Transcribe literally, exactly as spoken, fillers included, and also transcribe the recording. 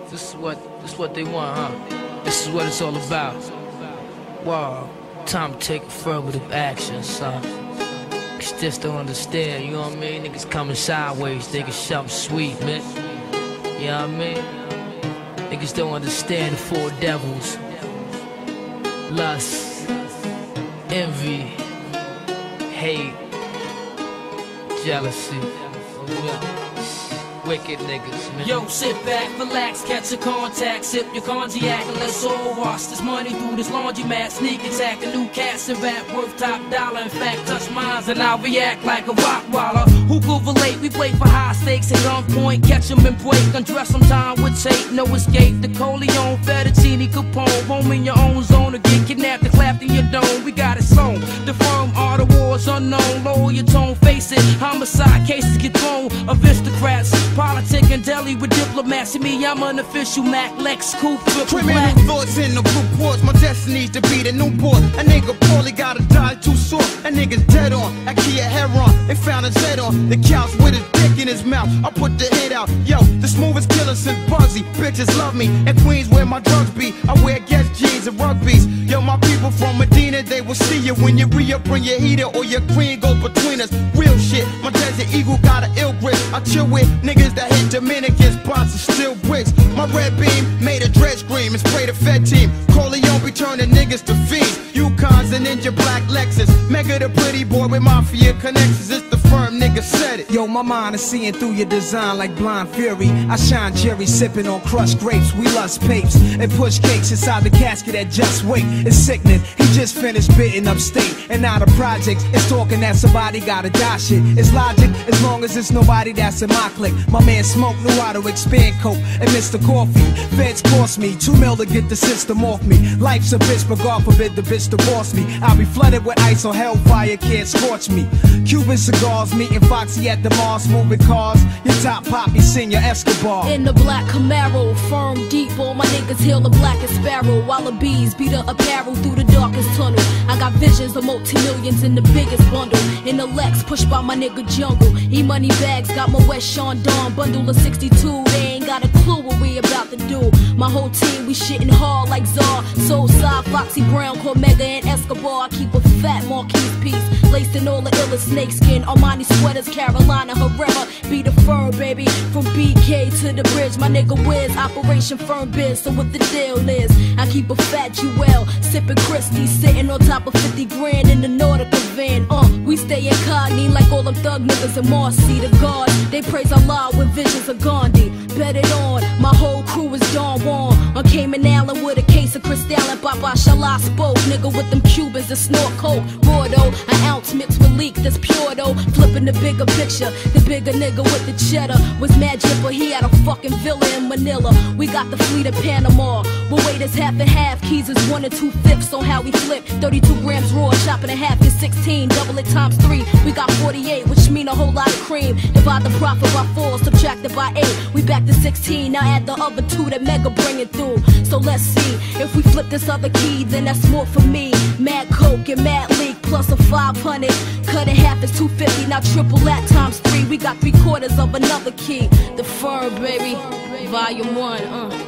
This is what, this is what they want, huh? This is what it's all about. Wow, time to take affirmative action, son. Niggas just don't understand, you know what I mean? Niggas coming sideways, thinking something sweet, man. You know what I mean? Niggas don't understand the four devils. Lust, envy, hate, jealousy. Wicked niggas, man. Yo, sit back, relax, catch a contact, sip your cognac, and let's all wash this money through this laundromat. Sneak attack, a new cast and rap worth top dollar. In fact, touch mines and I'll react like a Rottweiler. Who could relate? We play for high stakes at gunpoint, catch 'em and break, undress some time with tape, no escape. The Corleone, fettuccine, Capone, roam in your own zone or get kidnapped and clapped in your dome. We got it sewn. The firm are the wars unknown. Lower your tone, face it. Homicide cases get thrown. Aristocrats. Politic and deli with diplomacy. Me, I'm an official Mac Lex Coupe. Criminal thoughts in the reports. My destiny's to be the new boss. A nigga poorly gotta die too short. A nigga's dead on. I key a hair on. They found his head on the couch with his dick in his mouth. I put the hit out. Yo, the smoothest killer since Buzzy. Bitches love me. And Queens where my drugs be. I wear Guess jeans and rugbies. Yo, my people from Medina, they will see you when you re-up, bring your heater or your queen goes between us. Real shit. My Desert Eagle got an ill grip. I chill with niggas that hit Dominican spots and still bricks. My red beam made a dread scream and sprayed a Fed team. Corleone be turning niggas to fiends. Yukons and Ninja Black Lexus. Mega the pretty boy with mafia connections. It's the firm nigga said it. Yo, my mind is seeing through your design like blind fury. I shine Jerry sipping on crushed grapes. We lust papes and push cakes inside the casket that just wait. It's sickening. He just finished bidding upstate and now the project is talking that somebody gotta die shit. It's logic as long as it's nobody that's in my clique. My man Smoke knew how to expand coke and Mister Coffee. Feds cost me two mil to get the system off me. Life's a bitch, but God forbid the bitch divorce me. I'll be flooded with ice on hellfire, can't scorch me. Cuban cigars, meeting Foxy at the Mars, moving cars. Your top poppy, senior Escobar. In the black Camaro, firm deep, all my niggas hail the blackest sparrow. While the bees beat the apparel through the darkest tunnel. I got visions of multi-millions in the biggest bundle. In the Lex, pushed by my nigga Jungle. E-money bags, got my West Sean Dawn bundle of sixty-two. They ain't got a clue what we about to do. My whole team, we shitting hard like Czar. Soul Side, Foxy Brown, Cormega, and Escobar. I keep a fat Marquise piece, laced in all the illest snakeskin. Armani sweaters, Carolina Herrera. Be the firm, baby, from B K to the bridge. My nigga Wiz, Operation Firm Biz. So what the deal is, I keep a fat Jewel, sipping Christie, sitting on top of fifty grand in the Nautica van. Uh, we stay incognito like all them thug niggas in Marcy. The God, they praise Allah with visions of Gandhi. Bet it on, my whole crew is Don Juan. On Cayman Island with a case of Cristal and Papa Shala spoke. Nigga with them Cubans that snort coke. Raw though, an ounce mixed with leak that's pure though. Flipping the bigger picture, the bigger nigga with the cheddar was mad jipper. He had a fucking villa in Manila. We got the fleet of Panama. But wait, it's half and half. Keys is one and two fifths on how we flip. thirty-two grams raw, chopping a half is sixteen. Double it times three, we got forty-eight, which mean a whole lot of cream. Divide the profit by four, subtracted by eight. We back to sixteen, now add the other two that Mega bringing through. So let's see, if we flip this other key, then that's more for me. Mad Coke and Mad Leak plus a five hundred. Cut in half is two fifty, now triple that times three. We got three quarters of another key. The Firm, baby, volume one, uh.